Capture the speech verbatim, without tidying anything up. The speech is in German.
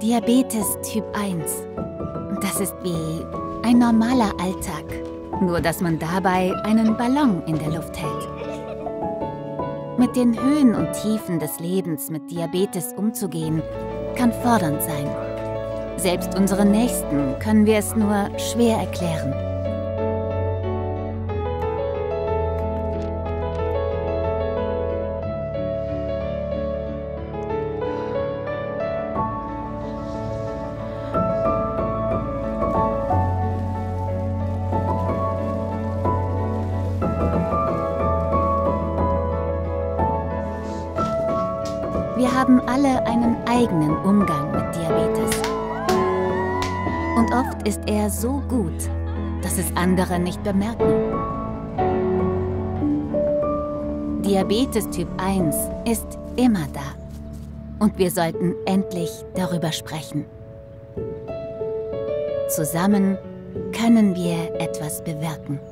Diabetes Typ eins. Das ist wie ein normaler Alltag, nur dass man dabei einen Ballon in der Luft hält. Mit den Höhen und Tiefen des Lebens mit Diabetes umzugehen, kann fordernd sein. Selbst unseren Nächsten können wir es nur schwer erklären. Wir haben alle einen eigenen Umgang mit Diabetes. Und oft ist er so gut, dass es andere nicht bemerken. Diabetes Typ eins ist immer da. Und wir sollten endlich darüber sprechen. Zusammen können wir etwas bewirken.